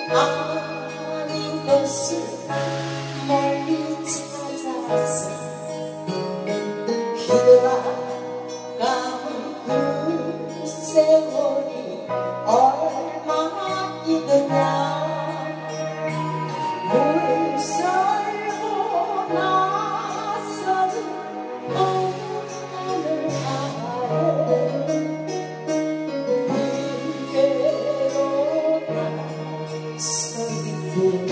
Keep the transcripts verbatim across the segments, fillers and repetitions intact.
아닌 것을 멀리 찾아서 흘러가는 그 세월이 얼마나 이더냐. 물설고 나서는 하늘 아래 위태로 서있구나.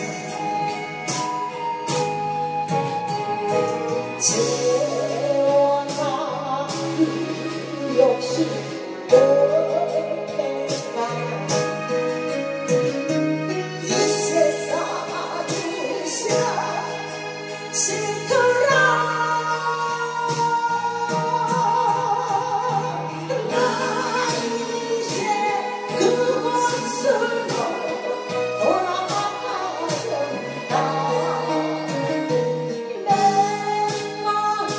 재원아 역시 너에게만 이 세상을 싫더라. 나 이제 그곳으로 돌아가련다. 내 마음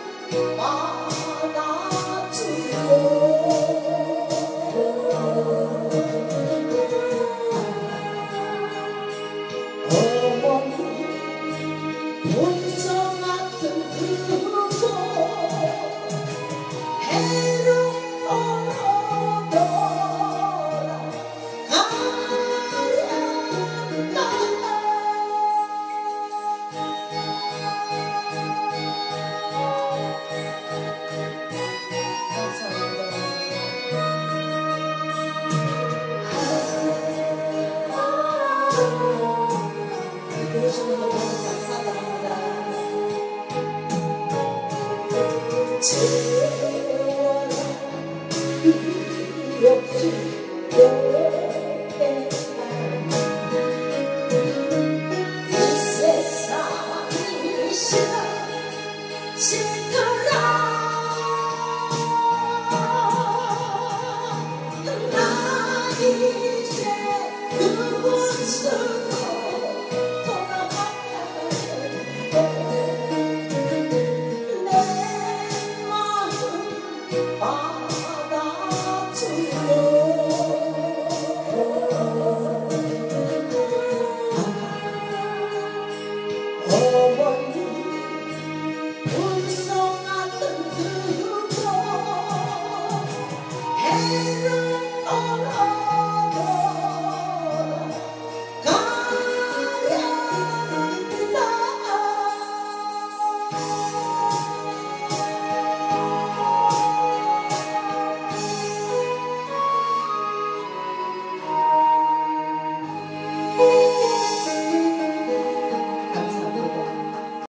받아주고 어머니 본성 같은 그곳 해로 돌아가련다. 해주는 거 너무 감사합니다. 재원아 역시 너에게만 이 세상이 싫어 싫더라. 나 이제 그곳으로